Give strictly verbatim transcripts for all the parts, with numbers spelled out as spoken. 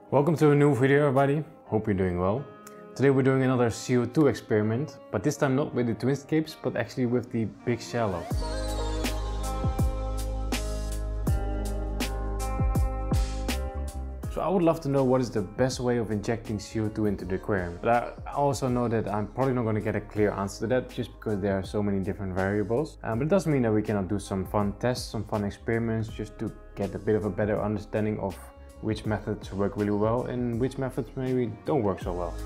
Welcome to a new video, everybody. Hope you're doing well. Today we're doing another C O two experiment, but this time not with the twinscapes, but actually with the big shallow. So I would love to know what is the best way of injecting C O two into the aquarium. But I also know that I'm probably not going to get a clear answer to that just because there are so many different variables. Um, but it doesn't mean that we cannot do some fun tests, some fun experiments just to get a bit of a better understanding of which methods work really well and which methods maybe don't work so well.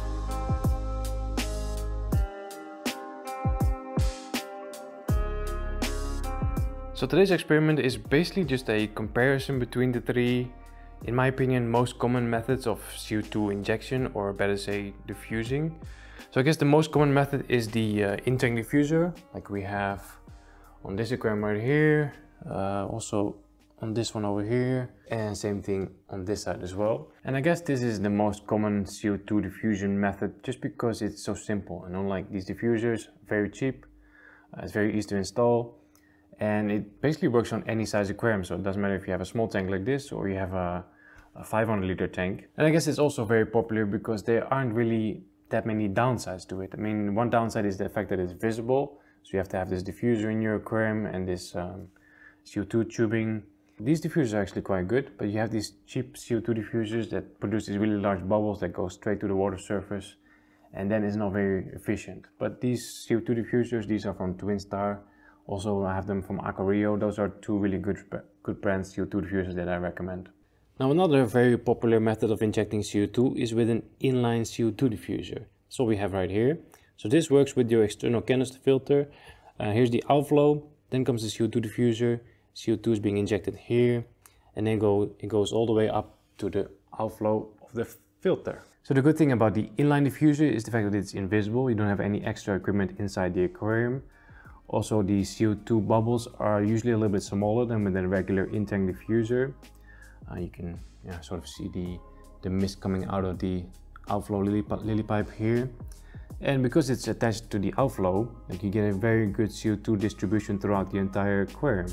So today's experiment is basically just a comparison between the three, in my opinion, most common methods of C O two injection, or better say diffusing. So I guess the most common method is the uh, in-tank diffuser, like we have on this aquarium right here, uh, also on this one over here, and same thing on this side as well. And I guess this is the most common C O two diffusion method just because it's so simple, and unlike these diffusers, very cheap, uh, it's very easy to install, and it basically works on any size aquarium. So it doesn't matter if you have a small tank like this or you have a, a five hundred liter tank. And I guess it's also very popular because there aren't really that many downsides to it. I mean, one downside is the fact that it's visible, so you have to have this diffuser in your aquarium and this um, C O two tubing. These diffusers are actually quite good, but you have these cheap C O two diffusers that produce these really large bubbles that go straight to the water surface, and then it's not very efficient. But these C O two diffusers, these are from Twinstar. Also, I have them from Aquarium. Those are two really good, good brand C O two diffusers that I recommend. Now, another very popular method of injecting C O two is with an inline C O two diffuser. That's what we have right here. So this works with your external canister filter. Uh, here's the outflow, then comes the C O two diffuser. C O two is being injected here, and then go it goes all the way up to the outflow of the filter. So the good thing about the inline diffuser is the fact that it's invisible. You don't have any extra equipment inside the aquarium. Also, the C O two bubbles are usually a little bit smaller than with a regular in-tank diffuser. Uh, you can yeah, sort of see the, the mist coming out of the outflow lily, lily pipe here. And because it's attached to the outflow, like, you get a very good C O two distribution throughout the entire aquarium.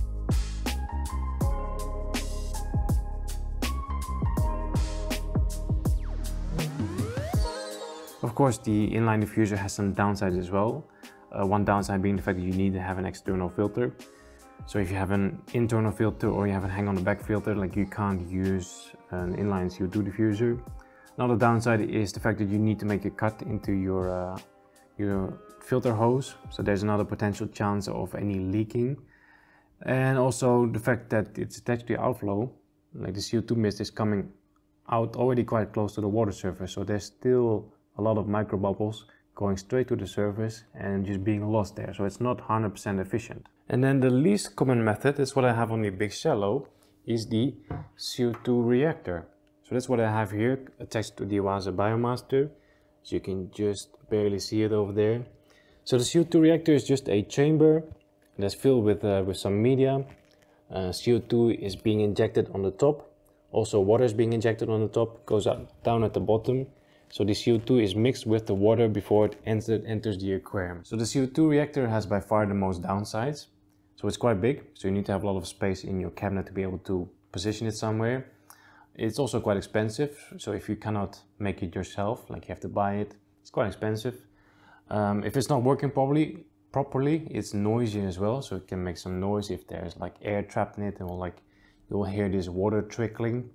Of course, the inline diffuser has some downsides as well. Uh, one downside being the fact that you need to have an external filter. So if you have an internal filter or you have a hang on the back filter, like, you can't use an inline C O two diffuser. Another downside is the fact that you need to make a cut into your, uh, your filter hose. So there's another potential chance of any leaking. And also the fact that it's attached to the outflow, like the C O two mist is coming out already quite close to the water surface. So there's still a lot of micro bubbles going straight to the surface and just being lost there. So it's not one hundred percent efficient. And then the least common method is what I have on the big shallow, is the C O two reactor. So that's what I have here attached to the Waza Biomaster. So you can just barely see it over there. So the C O two reactor is just a chamber that's filled with, uh, with some media. Uh, C O two is being injected on the top. Also, water is being injected on the top, goes out, down at the bottom. So the C O two is mixed with the water before it enter, enters the aquarium. So the C O two reactor has by far the most downsides. So it's quite big, so you need to have a lot of space in your cabinet to be able to position it somewhere. It's also quite expensive, so if you cannot make it yourself, like you have to buy it, it's quite expensive. Um, if it's not working properly, properly, it's noisy as well, so it can make some noise if there's like air trapped in it, and will like you will hear this water trickling.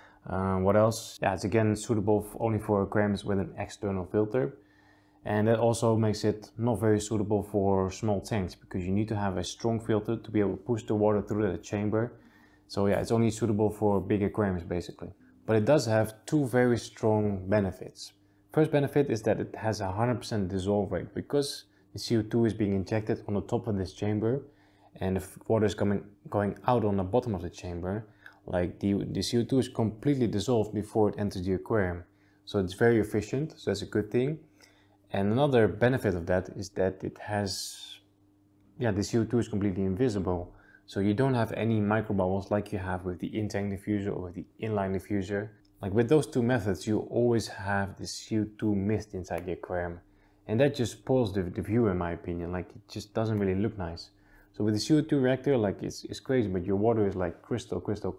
Uh, what else? Yeah, it's again suitable for only for aquariums with an external filter, and that also makes it not very suitable for small tanks because you need to have a strong filter to be able to push the water through the chamber. So yeah, it's only suitable for big aquariums basically. But it does have two very strong benefits. First benefit is that it has a one hundred percent dissolve rate because the C O two is being injected on the top of this chamber and the water is coming going out on the bottom of the chamber. Like the, the C O two is completely dissolved before it enters the aquarium. So it's very efficient, so that's a good thing. And another benefit of that is that it has, yeah, the C O two is completely invisible. So you don't have any microbubbles like you have with the in-tank diffuser or with the inline diffuser. Like with those two methods, you always have the C O two mist inside the aquarium. And that just spoils the, the view, in my opinion. Like, it just doesn't really look nice. So with the C O two reactor, like, it's, it's crazy, but your water is like crystal, crystal clear.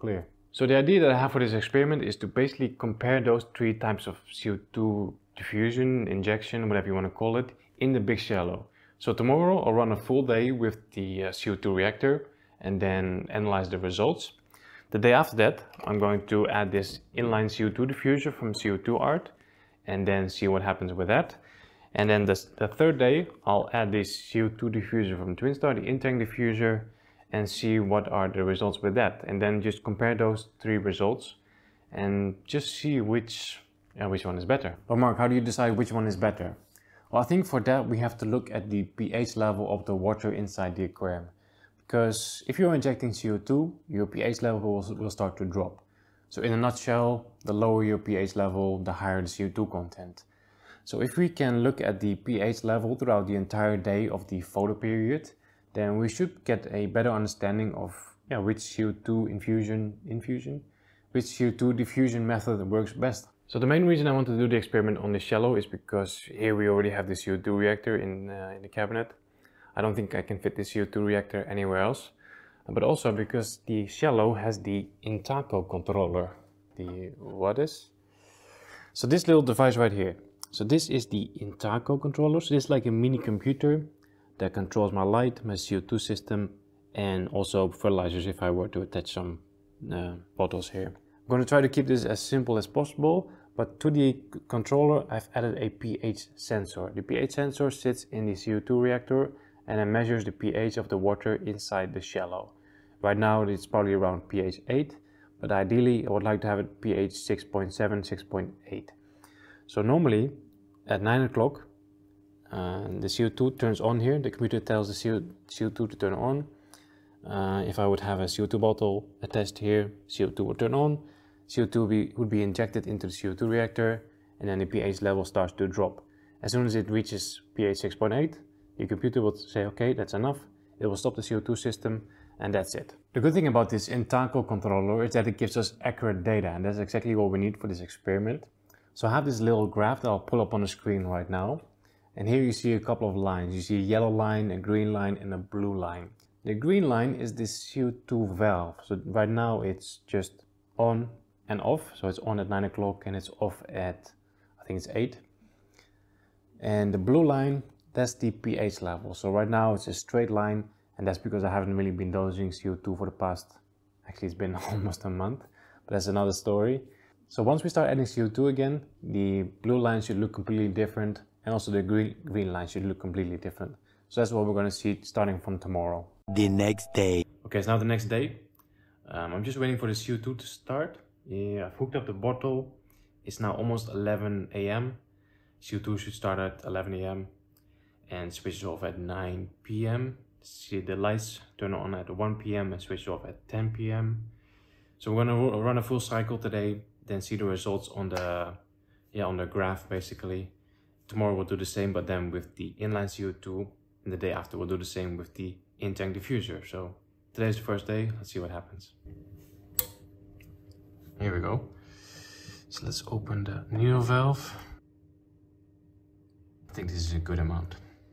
So the idea that I have for this experiment is to basically compare those three types of C O two diffusion, injection, whatever you want to call it, in the big shallow. So tomorrow I'll run a full day with the uh, C O two reactor and then analyze the results. The day after that, I'm going to add this inline C O two diffuser from C O two Art and then see what happens with that. And then this, the third day, I'll add this C O two diffuser from Twinstar, the in-tank diffuser, and see what are the results with that. And then just compare those three results and just see which, uh, which one is better. But Mark, how do you decide which one is better? Well, I think for that we have to look at the pH level of the water inside the aquarium. Because if you're injecting C O two, your pH level will, will start to drop. So in a nutshell, the lower your pH level, the higher the C O two content. So if we can look at the pH level throughout the entire day of the photo period, then we should get a better understanding of yeah, which C O two infusion, infusion, which C O two diffusion method works best. So the main reason I want to do the experiment on the shallow is because here we already have the C O two reactor in, uh, in the cabinet. I don't think I can fit the C O two reactor anywhere else. But also because the shallow has the Intaco controller. The what is? So this little device right here. So this is the Intaco controller. So this is like a mini computer that controls my light, my C O two system, and also fertilizers if I were to attach some uh, bottles here. I'm going to try to keep this as simple as possible, but to the controller I've added a pH sensor. The pH sensor sits in the C O two reactor and it measures the pH of the water inside the shallow. Right now it's probably around pH eight, but ideally I would like to have it pH six point seven, six point eight. So normally at nine o'clock uh, the C O two turns on here. The computer tells the C O two to turn on. Uh, if I would have a C O two bottle attached here, C O two would turn on. C O two would be, would be injected into the C O two reactor and then the pH level starts to drop. As soon as it reaches pH six point eight, the computer will say, okay, that's enough. It will stop the C O two system and that's it. The good thing about this Intaco controller is that it gives us accurate data, and that's exactly what we need for this experiment. So I have this little graph that I'll pull up on the screen right now. And here you see a couple of lines. You see a yellow line, a green line, and a blue line. The green line is this C O two valve. So right now it's just on and off. So it's on at nine o'clock and it's off at, I think it's eight. And the blue line, that's the pH level. So right now it's a straight line, and that's because I haven't really been dosing C O two for the past, actually it's been almost a month, but that's another story. So once we start adding C O two again, the blue line should look completely different, and also the green, green line should look completely different. So that's what we're going to see starting from tomorrow. The next day. Okay, it's now the next day. Um, I'm just waiting for the C O two to start. Yeah, I've hooked up the bottle. It's now almost eleven A M C O two should start at eleven A M and switches off at nine P M See the lights turn on at one P M and switch off at ten P M So we're gonna run a full cycle today, then see the results on the yeah on the graph basically. Tomorrow we'll do the same, but then with the inline C O two, and the day after we'll do the same with the in-tank diffuser. So today's the first day. Let's see what happens. Here we go. So let's open the needle valve. I think this is a good amount.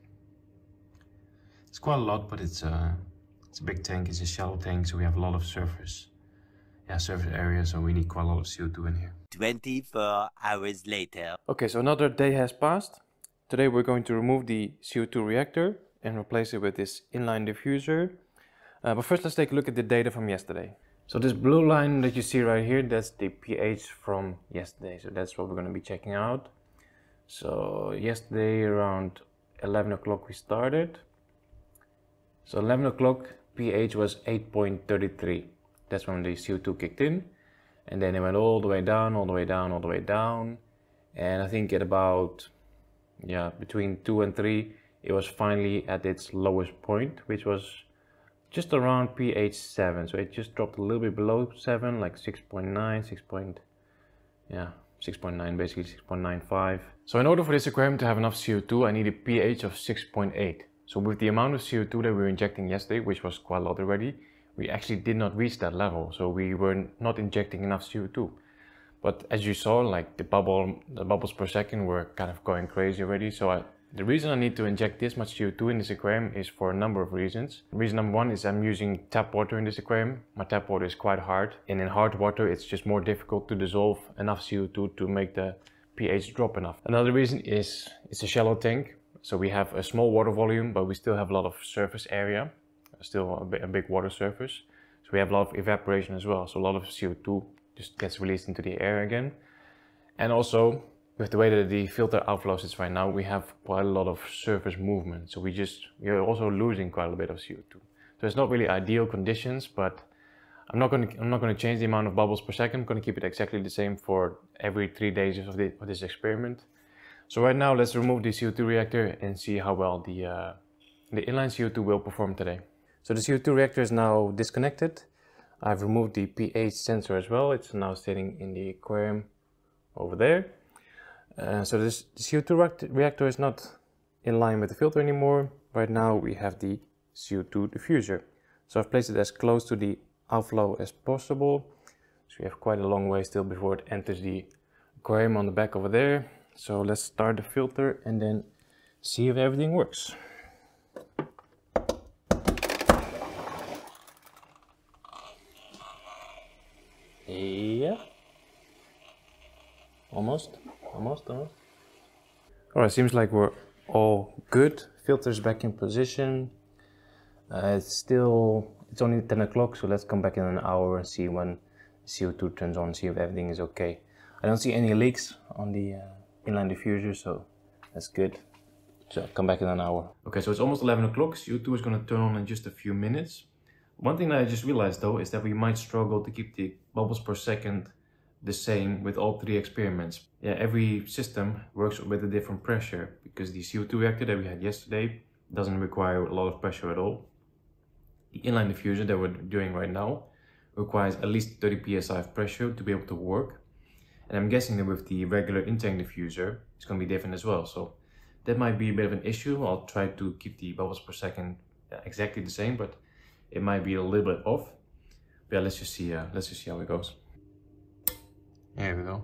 It's quite a lot, but it's a, it's a big tank, it's a shallow tank, so we have a lot of surface, yeah, surface area, so we need quite a lot of C O two in here. twenty-four hours later. Okay, so another day has passed. Today we're going to remove the C O two reactor and replace it with this inline diffuser. Uh, but first let's take a look at the data from yesterday. So this blue line that you see right here, that's the pH from yesterday, so that's what we're going to be checking out. So yesterday around eleven o'clock we started. So eleven o'clock pH was eight point three three. That's when the C O two kicked in. And then it went all the way down, all the way down, all the way down. And I think at about, yeah, between two and three, it was finally at its lowest point, which was just around pH seven. So it just dropped a little bit below seven, like six point nine, six. Yeah, six point nine, basically six point nine five. So in order for this aquarium to have enough C O two, I need a pH of six point eight. So with the amount of C O two that we were injecting yesterday, which was quite a lot already, we actually did not reach that level. So we were not injecting enough C O two. But as you saw, like the bubble, the bubbles per second were kind of going crazy already. So I, The reason I need to inject this much C O two in this aquarium is for a number of reasons. Reason number one is I'm using tap water in this aquarium. My tap water is quite hard, and in hard water it's just more difficult to dissolve enough C O two to make the pH drop enough. Another reason is it's a shallow tank, so we have a small water volume, but we still have a lot of surface area, still a, a big water surface. So we have a lot of evaporation as well, so a lot of C O two just gets released into the air again. And also, with the way that the filter outflows is right now, we have quite a lot of surface movement. So we just, we are also losing quite a bit of C O two. So it's not really ideal conditions, but I'm not going to, I'm not going to change the amount of bubbles per second. I'm going to keep it exactly the same for every three days of, the, of this experiment. So right now, let's remove the C O two reactor and see how well the, uh, the inline C O two will perform today. So the C O two reactor is now disconnected. I've removed the pH sensor as well. It's now sitting in the aquarium over there. Uh, so this the C O two reactor is not in line with the filter anymore. Right now we have the C O two diffuser. So I've placed it as close to the outflow as possible. So we have quite a long way still before it enters the aquarium on the back over there. So let's start the filter and then see if everything works. Yeah. Almost, almost, almost. Alright, seems like we're all good. Filter's back in position. Uh, it's still, it's only ten o'clock, so let's come back in an hour and see when C O two turns on, see if everything is okay. I don't see any leaks on the uh, inline diffuser, so that's good. So come back in an hour. Okay, so it's almost eleven o'clock. C O two is going to turn on in just a few minutes. One thing that I just realized though is that we might struggle to keep the bubbles per second the same with all three experiments. Yeah, every system works with a different pressure because the C O two reactor that we had yesterday doesn't require a lot of pressure at all. The inline diffuser that we're doing right now requires at least thirty P S I of pressure to be able to work. And I'm guessing that with the regular in-tank diffuser, it's going to be different as well. So that might be a bit of an issue. I'll try to keep the bubbles per second exactly the same, but it might be a little bit off. But yeah, let's just see, uh, let's just see how it goes. There we go.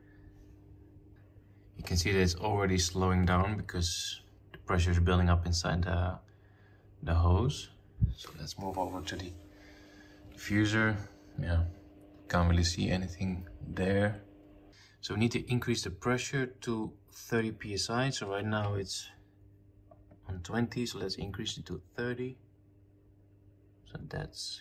You can see that it's already slowing down because the pressure is building up inside the, the hose. So let's move over to the diffuser. Yeah, can't really see anything there. So we need to increase the pressure to thirty P S I. So right now it's on twenty, so let's increase it to thirty. So that's,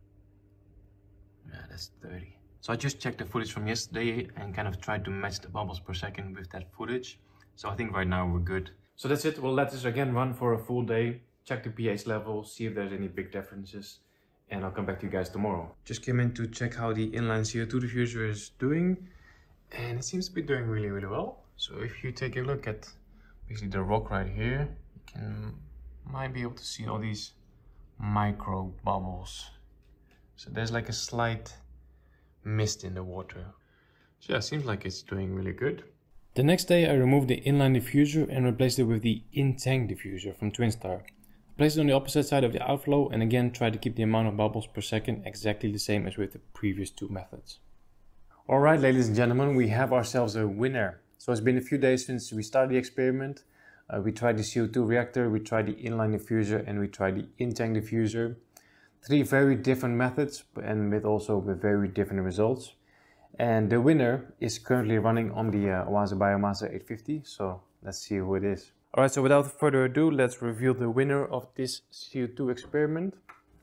yeah, that's thirty. So I just checked the footage from yesterday and kind of tried to match the bubbles per second with that footage. So I think right now we're good. So that's it. We'll let this again run for a full day, check the pH level, see if there's any big differences, and I'll come back to you guys tomorrow. Just came in to check how the inline C O two diffuser is doing, and it seems to be doing really, really well. So if you take a look at basically the rock right here, you can might be able to see all these micro bubbles. So there's like a slight mist in the water. So yeah, it seems like it's doing really good. The next day I removed the inline diffuser and replaced it with the in-tank diffuser from Twinstar. I placed it on the opposite side of the outflow and again tried to keep the amount of bubbles per second exactly the same as with the previous two methods. Alright, ladies and gentlemen, we have ourselves a winner. So it's been a few days since we started the experiment. Uh, we tried the C O two reactor, we tried the inline diffuser, and we tried the in-tank diffuser. Three very different methods and with also with very different results. And the winner is currently running on the uh, Oase Biomaster eight fifty, so let's see who it is. Alright, so without further ado, let's reveal the winner of this C O two experiment.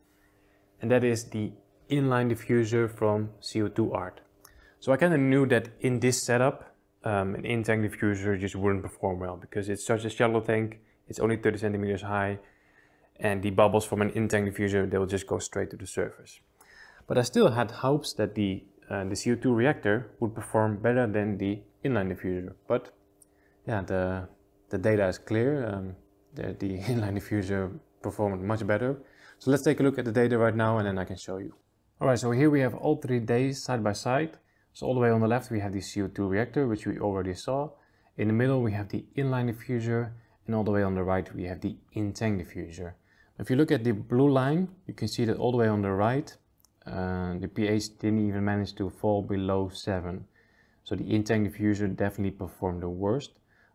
And that is the inline diffuser from C O two Art. So I kind of knew that in this setup, um, an in-tank diffuser just wouldn't perform well because it's such a shallow tank, it's only thirty centimeters high, and the bubbles from an in-tank diffuser, they will just go straight to the surface. But I still had hopes that the, uh, the C O two reactor would perform better than the inline diffuser. But yeah, the, the data is clear. Um, the, the inline diffuser performed much better. So let's take a look at the data right now and then I can show you. Alright, so here we have all three days side by side. So all the way on the left we have the C O two reactor, which we already saw. In the middle we have the inline diffuser, and all the way on the right we have the in-tank diffuser. If you look at the blue line, you can see that all the way on the right, uh, the pH didn't even manage to fall below seven. So the in-tank diffuser definitely performed the worst.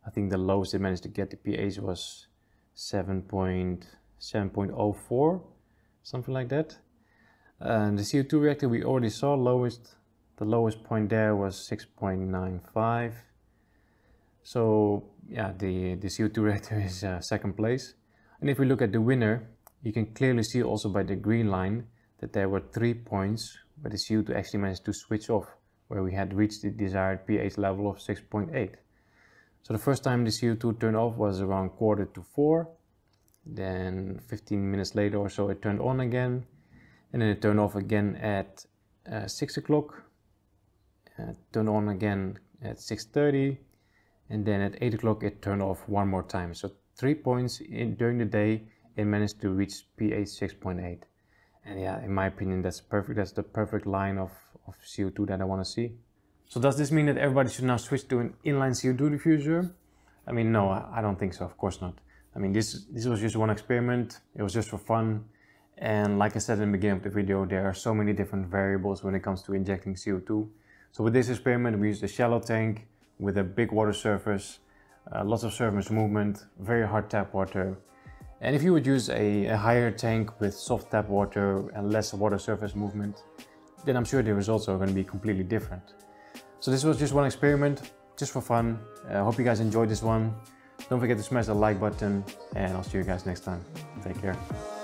I think the lowest it managed to get the pH was seven point oh four, something like that. And the C O two reactor we already saw, lowest, the lowest point there was six point nine five. So yeah, the, the C O two reactor is uh, second place. And if we look at the winner, you can clearly see also by the green line that there were three points where the C O two actually managed to switch off, where we had reached the desired pH level of six point eight. So the first time the C O two turned off was around quarter to four. Then fifteen minutes later or so it turned on again. And then it turned off again at uh, six o'clock. Uh, turned on again at six thirty. And then at eight o'clock it turned off one more time. So three points in, during the day it managed to reach pH six point eight. And yeah, in my opinion, that's perfect. That's the perfect line of, of C O two that I want to see. So does this mean that everybody should now switch to an inline C O two diffuser? I mean, no, I don't think so. Of course not. I mean, this, this was just one experiment. It was just for fun. And like I said in the beginning of the video, there are so many different variables when it comes to injecting C O two. So with this experiment, we used a shallow tank with a big water surface, uh, lots of surface movement, very hard tap water. And if you would use a, a higher tank with soft tap water and less water surface movement, then I'm sure the results are going to be completely different. So this was just one experiment, just for fun. I uh, hope you guys enjoyed this one. Don't forget to smash the like button, and I'll see you guys next time. Take care.